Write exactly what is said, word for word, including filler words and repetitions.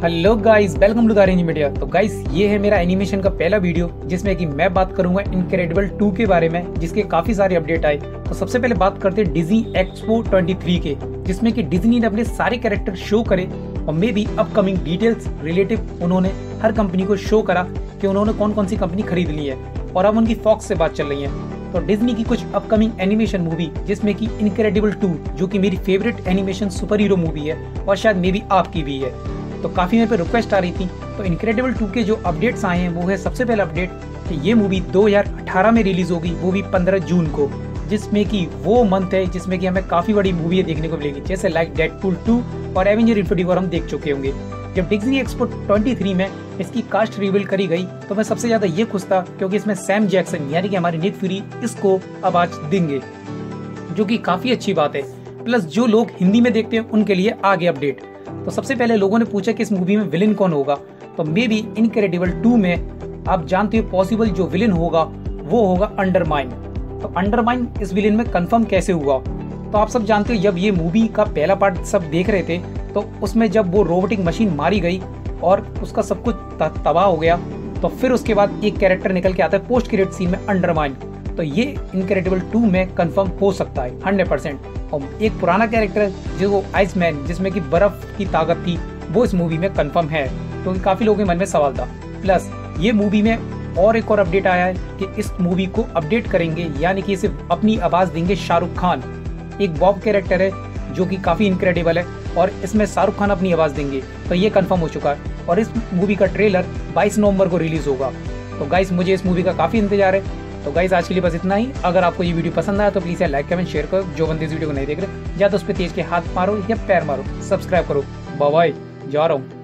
Hello guys, welcome to the range media. तो guys, ये है मेरा एनिमेशन का पहला वीडियो जिसमें कि मैं बात करूंगा इनक्रेडिबल टू के बारे में, जिसके काफी सारे अपडेट आए। तो सबसे पहले बात करते हैं डिज्नी एक्सपो तेईस के, जिसमें कि डिज्नी ने अपने सारे कैरेक्टर शो करे और may be upcoming details relative उन्होंने हर कंपनी को शो करा कि उन्होंने कौन कौन सी कंपनी खरीद ली है और अब उनकी फॉक्स से बात चल रही है। तो डिज्नी की कुछ अपकमिंग एनिमेशन मूवी, जिसमें कि इनक्रेडिबल टू, जो कि मेरी favourite animation super hero movie है और शायद मे बी आपकी भी है, तो काफी मेरे पे रिक्वेस्ट आ रही थी। तो इनक्रेडिबल टू के जो अपडेट्स आए हैं वो है सबसे पहला अपडेट कि ये मूवी दो हज़ार अठारह में रिलीज होगी, वो भी पंद्रह जून को, जिसमें कि वो मंथ है जिसमें कि हमें काफी बड़ी मूवी देखने को मिलेगी, जैसे लाइक डेडपूल टू और एवेंजर इन्फिनिटी वॉर हम देख चुके होंगे। जब डिज्नी एक्सपो तेईस में इसकी कास्ट रिवील करी गई तो मैं सबसे ज्यादा ये खुश था क्योंकि इसमें सैम जैक्सन यानी कि हमारे निक फ्यूरी इसको आवाज देंगे, जो कि काफी अच्छी बात है। प्लस जो लोग हिंदी में देखते हैं उनके लिए आगे अपडेट। तो सबसे पहले लोगों ने पूछा कि इस मूवी में विलेन कौन होगा, तो मे बी इनक्रेडिबल टू में आप जानते हो पॉसिबल जो विलेन होगा वो होगा अंडरमाइन। तो अंडरमाइन इस विलेन में कंफर्म कैसे हुआ, तो आप सब जानते हो जब ये मूवी का पहला पार्ट सब देख रहे थे तो उसमें जब वो रोबोटिक मशीन मारी गई और उसका सब कुछ तबाह हो गया, तो फिर उसके बाद एक कैरेक्टर निकल के आता है पोस्ट क्रेडिट सीन में, अंडरमाइन। तो ये इनक्रेडिबल टू में कंफर्म हो सकता है हंड्रेड परसेंट। और एक पुराना कैरेक्टर जो आइसमैन, जिसमें कि बर्फ की ताकत थी, वो इस मूवी में कंफर्म है, क्योंकि तो काफी लोगों के मन में सवाल था। प्लस ये मूवी में और एक और अपडेट आया है कि इस मूवी को अपडेट करेंगे, यानी कि इसे अपनी आवाज देंगे शाहरुख खान। एक बॉब कैरेक्टर है जो कि काफी इनक्रेडिबल है और इसमें शाहरुख खान अपनी आवाज देंगे, तो ये कंफर्म हो चुका है। और इस मूवी का ट्रेलर बाईस नवंबर को रिलीज होगा। तो गाइस, मुझे इस मूवी का काफी इंतजार है। तो गाइस, आज के लिए बस इतना ही। अगर आपको ये वीडियो पसंद आया तो प्लीज लाइक कमेंट शेयर करो। जो बंदे इस वीडियो को नहीं देख रहे, या तो उस पर तेज के हाथ मारो या पैर मारो, सब्सक्राइब करो। बाय बाय, जा रहा हूँ।